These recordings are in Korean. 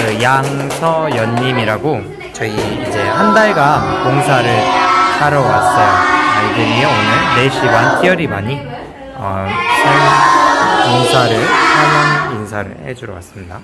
그 양서연님이라고 저희 이제 한 달간 봉사를 하러 왔어요. 아이들이 오늘 4시 반 티어리 반이 인사를 환영 인사를 해주러 왔습니다.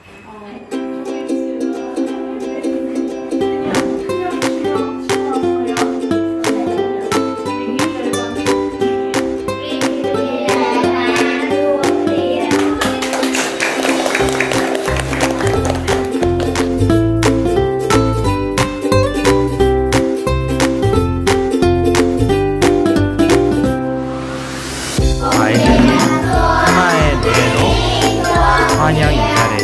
환영 인사를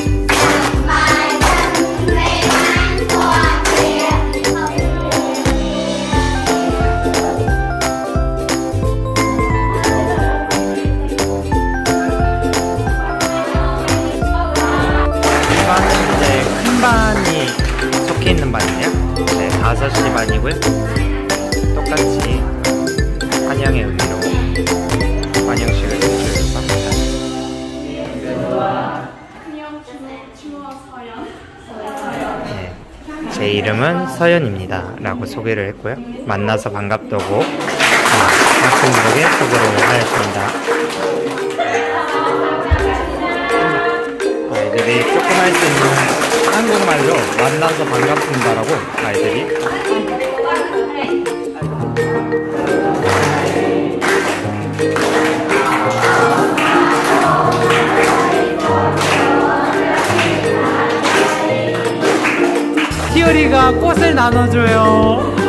이거는 이제 큰 반이 속해 있는 반이에요. 네, 5시 반이고요. 똑같이 환영의 의미로 환영식을 해주려고 합니다. 네, 제 이름은 서연입니다 라고 소개를 했고요. 만나서 반갑다고 학생들에게 소개를 하였습니다. 아이들이 조금 할 수 있는 한국말로 만나서 반갑습니다 라고 아이들이 티오리가 꽃을 나눠줘요.